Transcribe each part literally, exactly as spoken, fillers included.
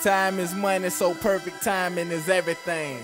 Time is money, so perfect timing is everything.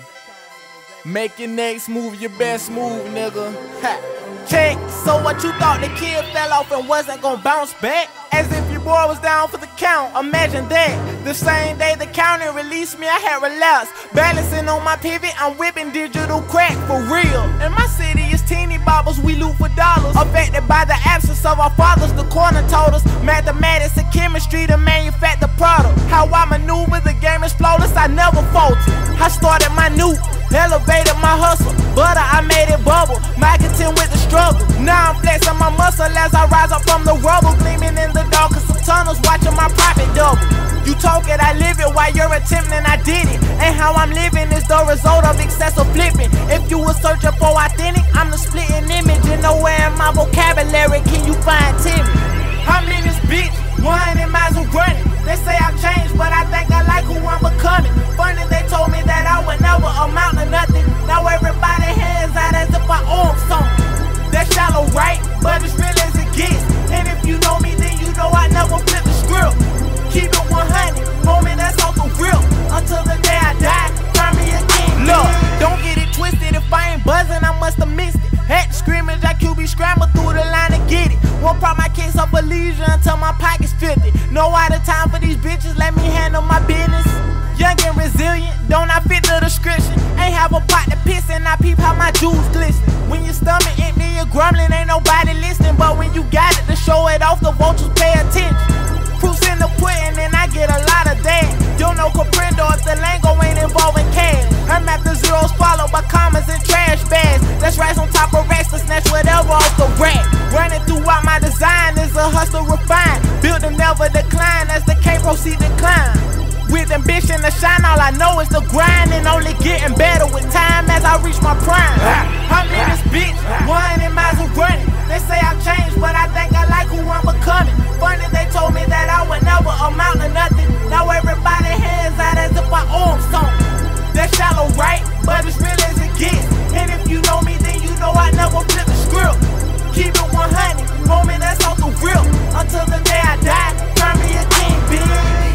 Make your next move your best move, nigga. Ha. Check, so what you thought the kid fell off and wasn't gonna bounce back? As if your boy was down for the count, imagine that. The same day the county released me, I had relapsed. Balancing on my pivot, I'm whipping digital crack for real. In my city, it's teeny bobbles, we loot for dollars. Affected by the absence of our fathers, the corner told us. Mathematics and chemistry to manufacture product. How I maneuver, the game is flawless, I never faltered. I started my new, elevated my hustle. Butter, I made it bubble, marketing with the struggle. Now I'm flexing my muscle as I rise up from the rubble. Gleaming in the dark of some tunnels, watching my profit double. You talk it, I live it, while you're attempting, I did it. And how I'm living is the result of excessive flipping. If you were searching for authentic, I'm the splitting image. And nowhere in my vocabulary can you find timid. I'm in this bitch, one hundred miles of running. They say I've changed, but I think I like who I'm becoming. Funny, they told me that I would never amount to nothing. Now everybody hands out as if I own something. That's shallow, right? But it's real as it gets. And if you know me, then you know I never flip the script. Keep it one hundred, homie, that's off the real. Until the day I die, turn me a king. Look, don't get it twisted. If I ain't buzzing, I must have missed it. At the scrimmage, I Q B scramble through the line to get it. Won't prop my case up for leisure until my pocket's fifty. No out of time for these bitches, let me handle my business. Young and resilient, don't I fit the description? Ain't have a pot to piss and I peep how my jewels glisten. When your stomach empty, you're grumbling, ain't nobody listening. But when you got it to show it off, the vultures pay attention. Proofs in the pudding and I get a lot of that. Don't know comprendo if the lingo ain't involving cash. I'm after zeros followed by commas and trash bags. That's right on top of racks to snatch whatever off the rack. Running throughout my design is a hustle refined. Build and never decline as the K proceed to climb. With ambition to shine, all I know is the grind. And only getting better with time as I reach my prime. I'm in this bitch, one hundred miles of running. They say I've changed, but I think I like who I'm becoming. Funny, they told me that I would never amount to nothing. Now everybody hands out as if I own something. That's shallow, right? But it's real as it gets. And if you know me, then you know I never flip the script. Keep it one hundred, homie, that's off the real. Until the day I die, turn me a king, bitch.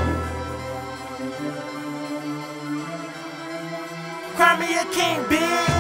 Crown me a king, bitch.